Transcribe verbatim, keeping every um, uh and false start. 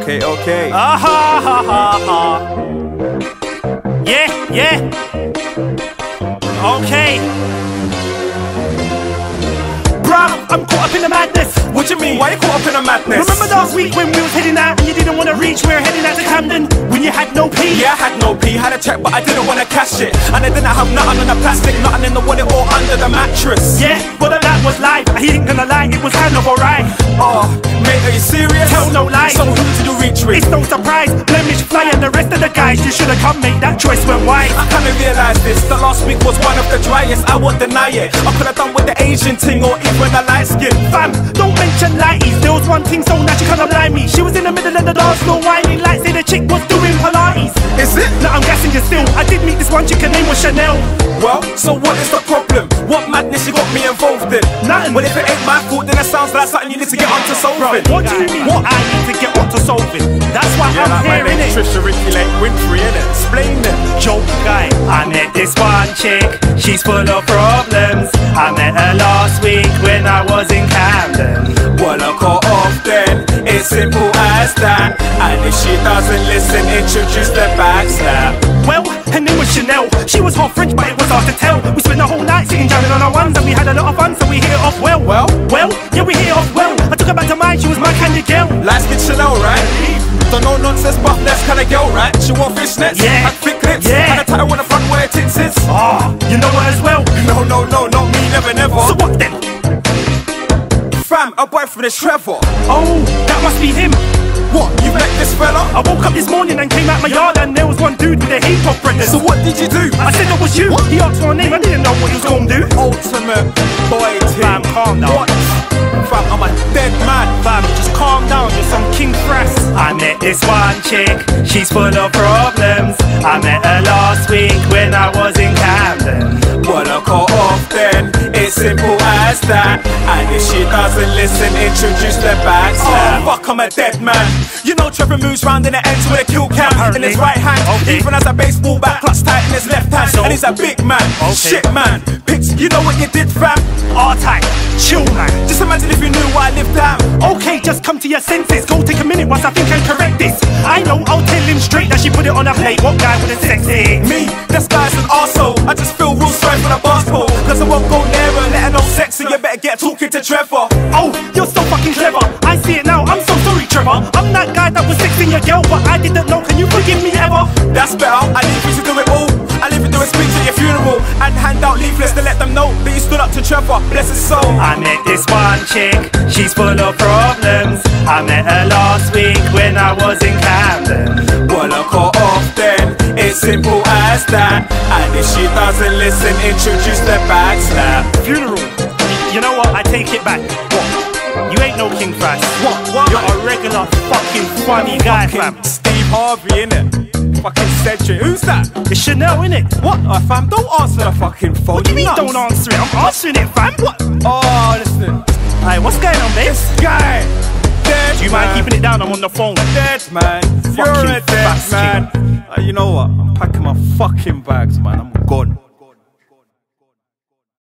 Okay, okay. Ah ha ha ha ha. Yeah, yeah. Okay. Bruh, I'm caught up in the madness. What do you mean? Why you caught up in a madness? Remember last week when we was heading out and you didn't want to reach? We were heading out to Camden when you had no P. Yeah, I had no P, had a check but I didn't want to cash it. And I didn't have nothing on the plastic, nothing in the wallet or under the mattress. Yeah, but that was live, I ain't gonna lie, it was kind of alright. Oh, mate, are you serious? Tell no lies. So who did you reach with? It's no surprise, Blemish Fly and the rest of the guys, you should've come, mate, that choice went wide. I kinda realised this, that last week was one of the driest, I won't deny it. I could've done with the Asian ting or even a light skin. Fam, don't mention lighties, there was one thing so now she can't lie me. She was in the middle of the dance floor whining like say the chick was doing Pilates. Is it? No, I'm guessing you still, I did meet this one chick, her name was Chanel. Well, so what is the problem? What madness you got me involved in? Nothing. Well, if it ain't my fault, then it sounds like something you need to get onto solving. What do you mean? What I need to get onto solving? That's why Yeah, I'm like my here, name innit? Trisha Ricky Lake Winfrey, innit? Explain it. Joke guy. I met this one chick, she's full of problems. I met her last week when I was in Camden. Well, I caught off then, it's simple as that. And if she doesn't listen, introduce the backslap. Well, her name was Chanel. She was half French, but it was hard to tell. We spent the whole night sitting jamming on our ones, and we had a lot of fun, so we hit it off well. Well? Well, yeah, we hit it off well. I took her back to mine, she was my kind of girl. Last with Chanel, right? Don't know nonsense, but that's kind of girl, right? She wore fishnets, Yeah. had thick lips, Yeah. had a title on the front where her tits is. Ah, you know her as well. No, no, no, not me, never, never. So what then? Fam, a boyfriend is Trevor. Oh, that must be him. What, you met this fella? I woke up this morning and came out my yard and there was one dude with a hip hop brothers. So what did you do? I said that was you. What? He asked for a name, I didn't know what he was gonna do. Ultimate boy team. Fam, calm down. What? Fam, I'm a dead man. Fam, just calm down, you're some king frass. I met this one chick, she's full of problems. I met her last week when I was in Camden. Well, I caught off then, it's simple as that. And if she doesn't listen, introduce the backslap. Oh, fuck, I'm a dead man. You know Trevor moves round in the ends with a kill cam in his right hand. Okay. Even has a baseball bat clutch tight in his left hand. So? And he's a big man, Okay. shit man. Picks, you know what you did, fam? R-Type, chill man. Just imagine if you knew what I lived out. Okay, just come to your senses. Go take a minute whilst I think I correct this. I know, I'll tell him straight that she put it on a plate. What guy wouldn't sex it? Me, this guy's an arsehole. I just feel real sorry for the basketball. Cause I won't go near her, let her know sex, so you better get talking to Trevor. Oh, you're so fucking clever. I see it now, I'm so sorry, Trevor. I'm that guy that was sexing your girl, but I didn't know. Can you forgive me ever? That's better, I leave you to do it all. I leave you to do a speech at your funeral and hand out leaflets to let them know that you stood up to Trevor, bless his soul. I met this one chick, she's full of problems. I met her last week when I was in Camden. Well, I caught off then, it's simple as that. And if she doesn't listen, introduce the backslap. Funeral. You know what? I take it back. What? You ain't no king frass. What? What? You're a regular fucking funny guy, fam. Fucking Steve Harvey, innit? Fucking Cedric. Who's that? It's Chanel, innit? What? Uh, fam, don't answer the fucking phone. What do you mean nuts. don't answer it? I'm answering it, fam. What? Oh, listen. Hey, what's going on, babe? Guy. Dead. Do you mind keeping it down? I'm on the phone. Dead, man. You're Fucking a dead fast man. Uh, you know what? I'm packing my fucking bags, man. I'm gone.